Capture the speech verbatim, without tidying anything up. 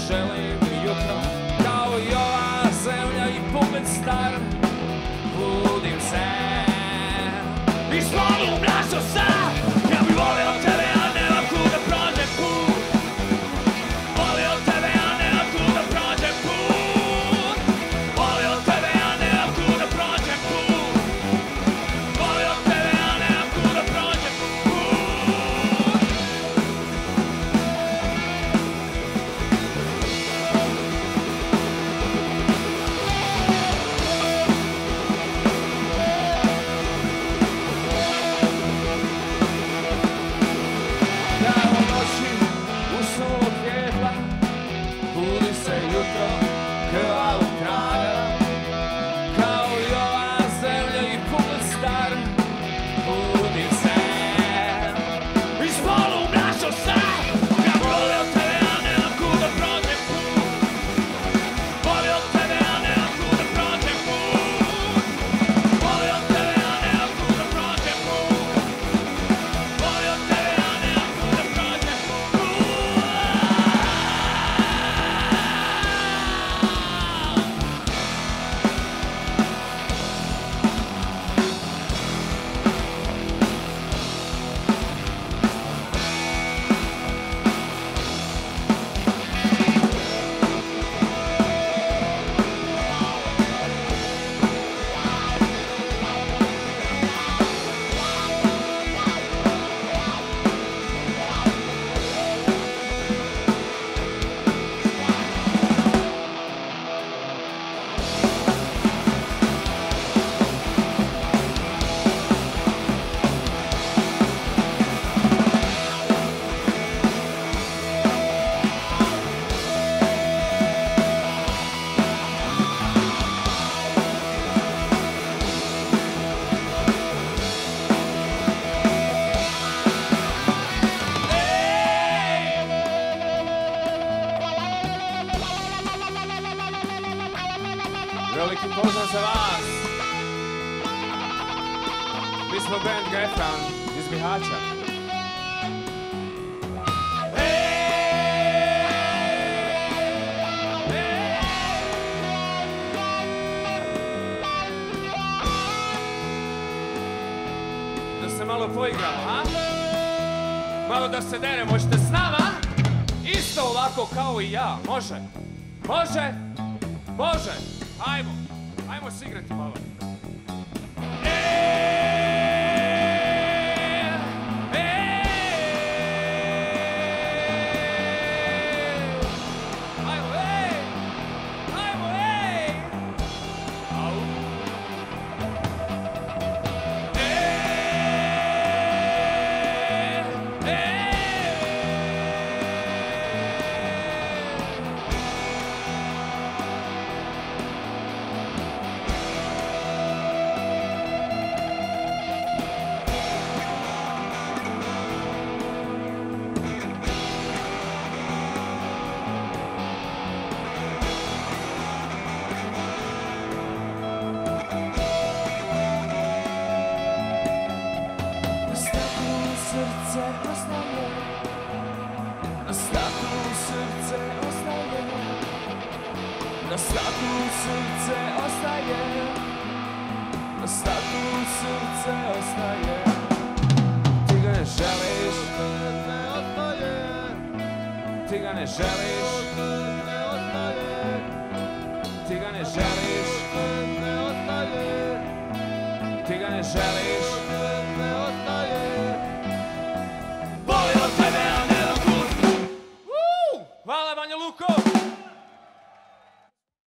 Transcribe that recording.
želim jutro kao i ova zemlja i pogled star. Budim se i slovom našao sam. Ja bi volio tebe, a nema kud da prođe put. Volio tebe, a nema kud da prođe put. Volio tebe, a nema kud da prođe put. Volio tebe, a nema kud da prođe put. Budi se jutro krvavog traga, kao i ova zemlja i pogled star. Budi se i spolu našao sam. Ja bi volio tebe, a nemam kud da prođe put. Volio tebe, a nemam kud da prođe put. Volio tebe, a nemam kud da prođe put. Volio tebe, a nemam kud da prođe put. Veliki pozdrav za vas. Mi smo band Gefran iz Bihaća. Da se malo poigramo, a? Malo da se deremo, hoćete s nama? Isto ovako kao i ja, može? Može? Može? Ajmo, ajmo se igrati malo. Na staklu srce ostaje, na staklu srce ostaje. Ti ga ne želiš, ti ga ne želiš, ti ga ne želiš, ti ga ne želiš.